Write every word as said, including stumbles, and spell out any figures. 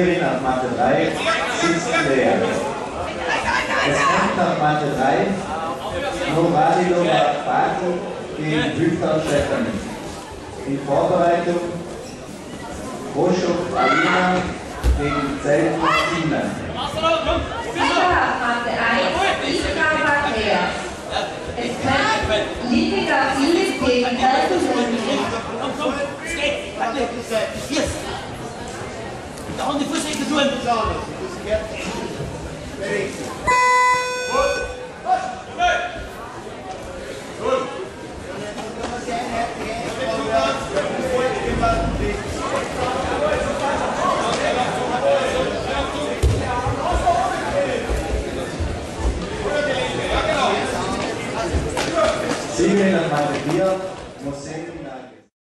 Siegerin auf Matte drei, sitzt leer. Es kommt auf Matte drei Noradilova Bartel gegen Hütter Stefanie. In Vorbereitung Roschow Alina gegen Zelten Sina. Matte eins, Isra Matthäa. Es kommt Lipiger Philipp gegen Helmut. Da haben die Fußwege tun.